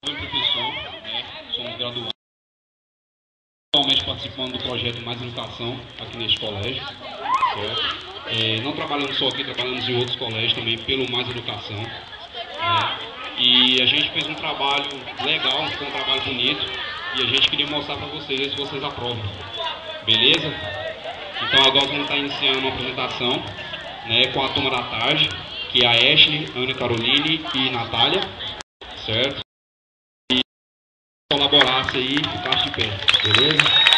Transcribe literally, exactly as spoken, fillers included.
Sou professor, né? Somos graduados, atualmente participando do projeto Mais Educação aqui neste colégio, certo? É, não trabalhamos só aqui, trabalhamos em outros colégios também pelo Mais Educação, né? E a gente fez um trabalho legal, ficou um trabalho bonito e a gente queria mostrar para vocês, ver se vocês aprovam, beleza? Então agora vamos estar iniciando uma apresentação, né, com a turma da tarde, que é a Ashley, Ana Caroline e Natália, certo? Colaborasse aí e ficasse de pé, beleza?